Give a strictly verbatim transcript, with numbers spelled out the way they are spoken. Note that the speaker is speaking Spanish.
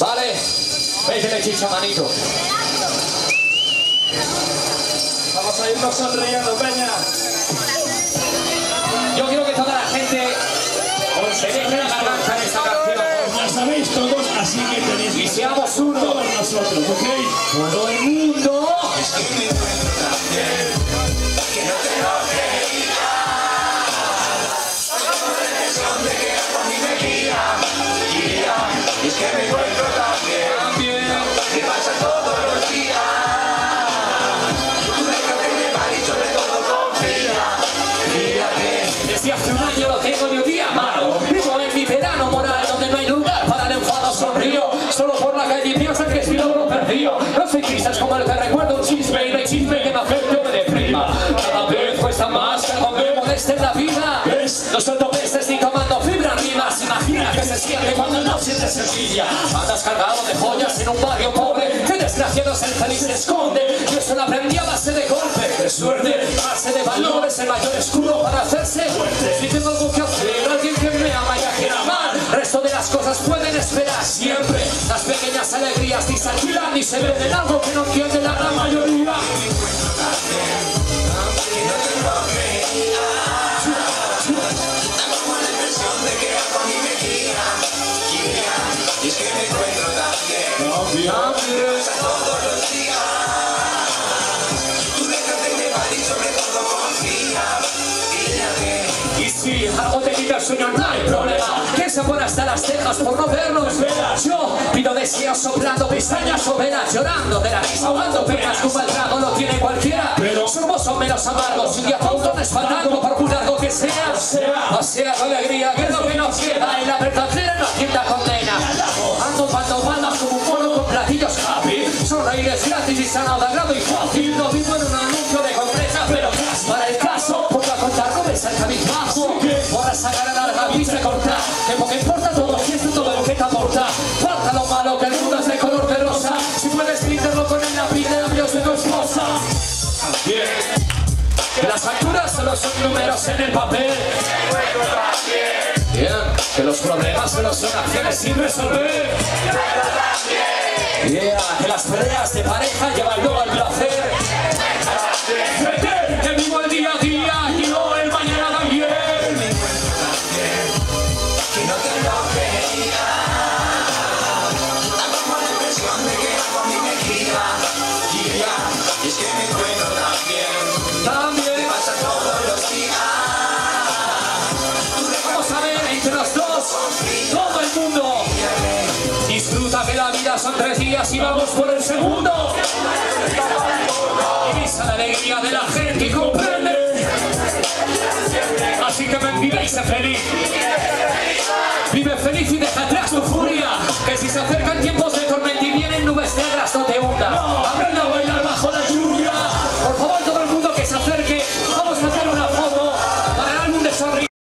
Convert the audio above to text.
Vale, métele chicha, manito. Vamos a irnos sonriendo, peña. Yo quiero que toda la gente se deje la garganta en esta canción. La sabéis todos, así que tenéis y seamos uno. Todos nosotros, ¿ok? Todo el mundo. Es que me encuentro tan bien, que no tengo que ir a. Solo con la impresión de que algo a mí me guía, guía. Es que me encuentro tan bien, que pasa todos los días. Tú deja que me vale y sobre todo confía, fíjate. Desde hace un año no tengo ni un día malo. Vivo en mi verano moral donde no hay lugar para el enfado. Sonrío solo por la calle y piensan que si logro perdido. No soy quizás como el que recuerda un chisme y no hay chisme que me afecte o me deprima. Cada vez cuesta más que algo me moleste en la vida. No suelto peces ni tomando fibra rimas. Imagina que se siente cuando no sientes sencilla. Andas cargado de joyas en un barrio pobre. Que desgraciado es el feliz se esconde. Yo eso lo aprendí a base de golpe, de suerte, base de valores, el mayor escudo para hacerse fuerte. Si tengo algo que hacer, alguien que me ama y a quien amar, el resto de las cosas pueden esperar siempre. Las pequeñas alegrías ni se alquilan ni se venden, algo que no entiende la gran mayoría. Y es que me encuentro tan bien, pasa todos los días. Tú déjate llevar y sobre todo confía, fíjate. Y si algo te quita el sueño no hay problema. ¿Quién se pone hasta las cejas por no vernos velas? Yo pido deseos soplando pestañas o velas, llorando de la risa, ahogando penas. Tu mal trago lo tiene cualquiera, pero somos son menos amargos. Un día pautones faltando por muy largo que sea. O sea, tu alegría, que es lo que nos queda. Y la verdadera no tienda condena. Ando cuando bandas como un mono con platillos happy. Sonreír es gratis y sanado de agrado y fácil. No vivo en un anuncio de compresa, pero para el caso, porque a contar no me salga mi bajo. Por sacar a larga vista cortar, que poco importa todo esto, todo lo que te aporta. Falta lo malo, que el mundo es de color de rosa. Si puedes pintarlo con el lápiz de labios de tu esposa. Bien. Que las facturas solo son números en el papel. Bien. Que los problemas solo son acciones sin resolver. Yeah. Que las peleas de pareja llevan luego al placer. Que vivo el día a día y no el mañana también. Que no tengo que ir a. Ando con la impresión de que algo a mí me guía, guía. Y es que me encuentro tan bien, También pasa todos los días. vamos a ver entre los dos, todo el mundo. Disfruta que la vida son tres días y vamos por el segundo. Y esa la alegría de la gente y comprende. Así que ven, vive y sé feliz. Vive feliz y deja atrás tu furia. Que si se acercan